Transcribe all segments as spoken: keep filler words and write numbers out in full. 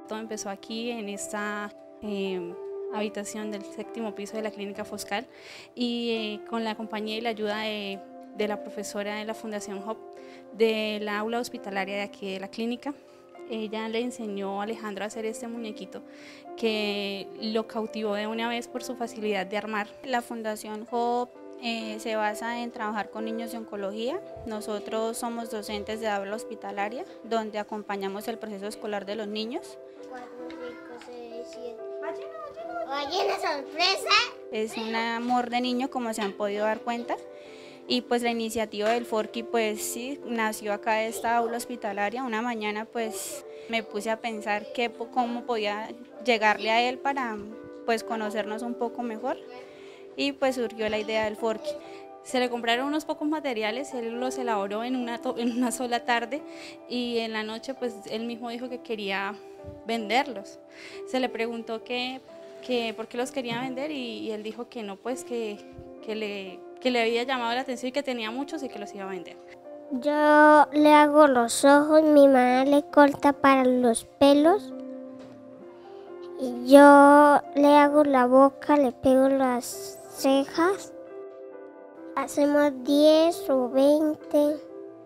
Todo empezó aquí en esta eh, habitación del séptimo piso de la Clínica Foscal y eh, con la compañía y la ayuda de, de la profesora de la Fundación Hope del aula hospitalaria de aquí de la clínica. Ella le enseñó a Alejandro a hacer este muñequito que lo cautivó de una vez por su facilidad de armar. La Fundación Hope eh, se basa en trabajar con niños de oncología. Nosotros somos docentes de aula hospitalaria, donde acompañamos el proceso escolar de los niños. Oye, una sorpresa. Es un amor de niño, como se han podido dar cuenta. Y pues la iniciativa del Forky pues sí, nació acá de esta aula hospitalaria. Una mañana pues me puse a pensar que, cómo podía llegarle a él para pues conocernos un poco mejor y pues surgió la idea del Forky. Se le compraron unos pocos materiales, él los elaboró en una, en una sola tarde y en la noche pues él mismo dijo que quería venderlos. Se le preguntó que, que por qué los quería vender y, y él dijo que no, pues que, que le... que le había llamado la atención y que tenía muchos y que los iba a vender. Yo le hago los ojos, mi mamá le corta para los pelos y yo le hago la boca, le pego las cejas. Hacemos diez o veinte.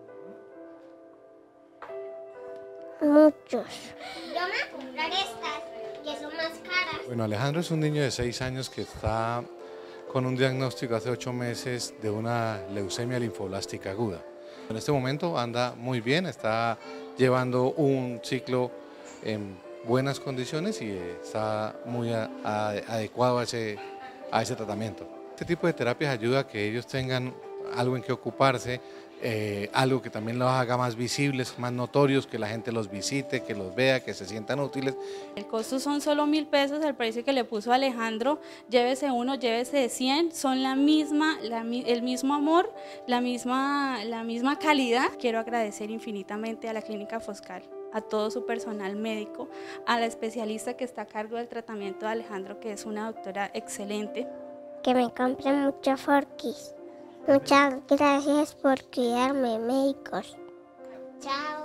Muchos. Yo me voy a comprar estas, que son más caras. Bueno, Alejandro es un niño de seis años que está con un diagnóstico hace ocho meses de una leucemia linfoblástica aguda. En este momento anda muy bien, está llevando un ciclo en buenas condiciones y está muy a, a, adecuado a ese, a ese tratamiento. Este tipo de terapias ayuda a que ellos tengan algo en que ocuparse, eh, algo que también los haga más visibles, más notorios, que la gente los visite, que los vea, que se sientan útiles. El costo son solo mil pesos, el precio que le puso Alejandro, llévese uno, llévese cien, son la misma, la, el mismo amor, la misma, la misma calidad. Quiero agradecer infinitamente a la Clínica Foscal, a todo su personal médico, a la especialista que está a cargo del tratamiento de Alejandro, que es una doctora excelente. Que me compren muchos Forkys. Muchas gracias por cuidarme, médicos. Chao.